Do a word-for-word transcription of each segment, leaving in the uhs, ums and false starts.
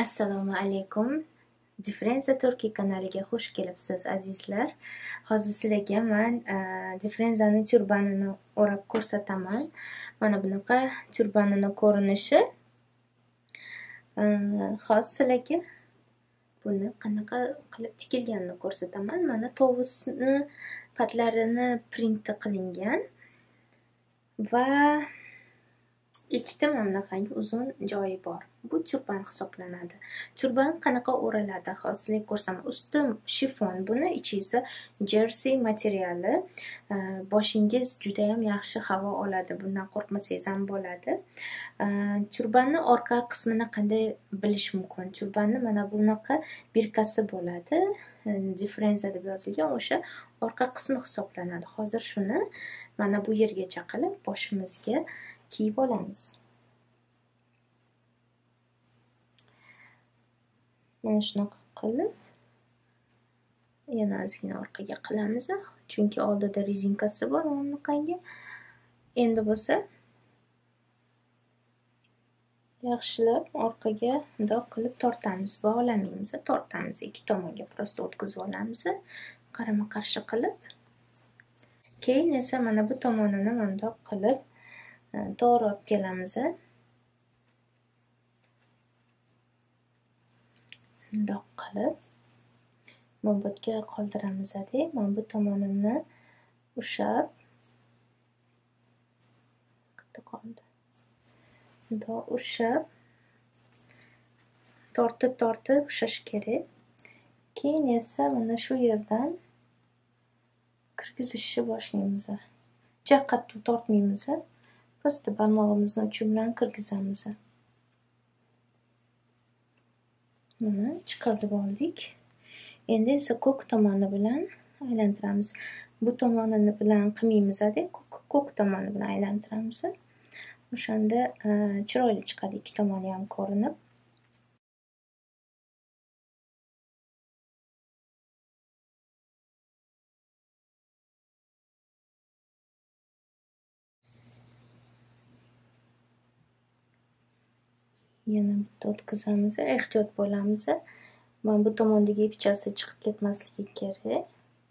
Assalomu alaykum. Differenza Turkiy kanaliga xush kelibsiz azizlar. Hozir sizlarga men differenzani turbanini o'rab ko'rsataman. Mana bunaqa turbanini ko'rinishi. Hozir sizlarga buni qanaqa qilib tikilganini ko'rsataman. Mana tovusni patlarini print qilingan va ikkita mana bunaqangi uzun joyi bor. Bu turban hisoblanadi. Turban qanaqa o'raladi? Hozir sizlarga ko'rsataman. Usti shifon, buni ichi esa jersey materiali. Boshingiz juda ham yaxshi havo oladi. Bundan qo'rqmasangiz ham bo'ladi. Turbanni orqa qismini qanday bilish mumkin? Turbanni mana bunaqa birkasi bo'ladi. Differenza deb yozilgan o'sha orqa qismi hisoblanadi. Hozir shuni mana bu yergacha qilib boshimizga kiyib olamiz. Mana shunaqa qilib yana ozgina orqaga qilamiz, chunki oldida rezinkasi bor bunaqangi. Endi bo'lsa yaxshilab orqaga bundoq qilib tortamiz, bog'lamaymiz, tortamiz, ikki tomonga prosta o'tkazib olamiz, qarama-qarshi qilib. Keyin esa mana bu tomonini bundoq qilib to'g'ri olib kelamiz. Bundoq qilib mo'nbutga qoldiramiz. Mana bu tomonini ushab qayerda qoldi? Bundoq ushab tortib tortib ushash kerak. Keyin esa mana shu yerdan kirgizishni boshlaymiz. Juda qattiq tortmaymiz. Prosta barmog'imizni uchi bilan kirgizamiz. Mana chiqazib oldik. Endi esa ko'k tomoni bilan aylantiramiz. Bu tomonini bilan qilmaymiz-da, ko'k tomoni bilan aylantiramiz. O'shanda chiroyli chiqadi, ikki tomoni ham ko'rinib. Yana bitta o'tkazamiz, ehtiyot bo'lamiz. Mana bu tomondagi ipchasi chiqib ketmasligi kerak.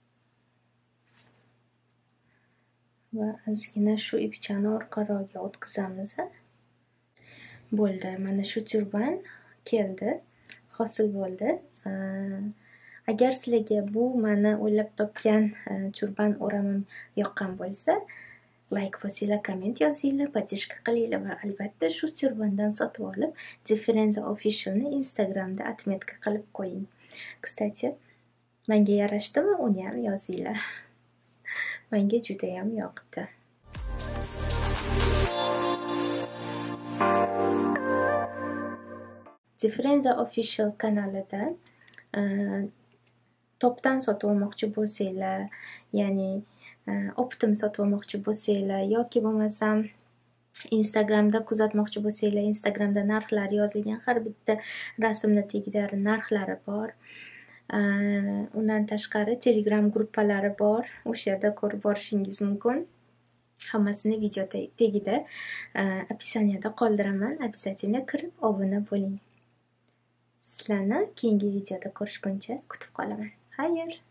Va ozgina shu ipchani orqarog'iga o'tkazamiz. Bo'ldi, mana shu turban keldi, hosil bo'ldi. Agar sizlarga bu meni o'ylab topgan turban o'ramim yoqqan bo'lsa, like bosinglar, komment yozinglar, поддержка qilinglar va albatta shu turbandan sotib olib, Differenza Officialni Instagramda отметка qilib qo'ying. Kstati, menga yarashdimi, uni ham yozinglar. Menga juda ham yoqdi. Differenza Official kanalida topdan sotib olmoqchi bo'lsanglar, ya'ni optim sotib olmoqchi bo'lsanglar yoki bo'lmasam Instagramda kuzatmoqchi bo'lsanglar, Instagramda narxlari yozilgan, har bitta rasmni tagida narxlari bor. Undan tashqari Telegram gruppalari bor. O'sha yerda ko'rib borishingiz mumkin. Hammasini video tagida описаниеda qoldiraman. Обязательно kirib obuna bo'ling. Sizlarni keyingi videoda ko'rishguncha kutib qolaman. Xayr!